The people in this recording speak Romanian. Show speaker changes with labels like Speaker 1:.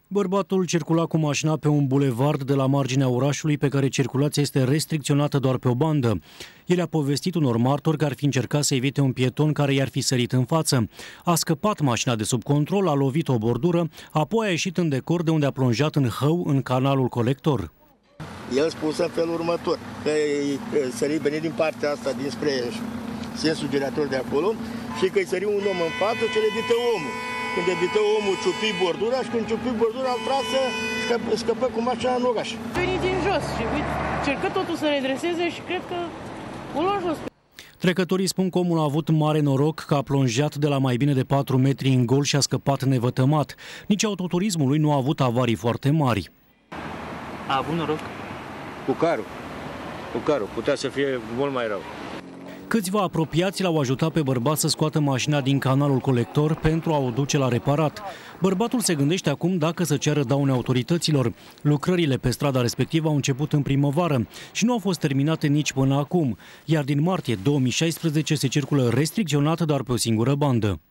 Speaker 1: Bărbatul circula cu mașina pe un bulevard de la marginea orașului pe care circulația este restricționată doar pe o bandă. El a povestit unor martori că ar fi încercat să evite un pieton care i-ar fi sărit în față. A scăpat mașina de sub control, a lovit o bordură, apoi a ieșit în decor de unde a plonjat în hău în canalul colector.
Speaker 2: El spuse în felul următor, că sări venit din partea asta, dinspre sensul girator de acolo, și că îi sări un om în față ce le evită omul. Când evită omul, ciupi bordura și când ciupi bordura, îl trasă, scăpă cu mașina în oraș.
Speaker 3: A venit din jos și cercă totul să redreseze și cred că o lua jos.
Speaker 1: Trecătorii spun că omul a avut mare noroc că a plonjat de la mai bine de 4 metri în gol și a scăpat nevătămat. Nici autoturismul lui nu a avut avarii foarte mari.
Speaker 4: A avut noroc?
Speaker 5: Cu carul. Putea să fie mult mai rău.
Speaker 1: Câțiva apropiați l-au ajutat pe bărbat să scoată mașina din canalul colector pentru a o duce la reparat. Bărbatul se gândește acum dacă să ceară daune autorităților. Lucrările pe strada respectivă au început în primăvară și nu au fost terminate nici până acum, iar din martie 2016 se circulă restricționat doar pe o singură bandă.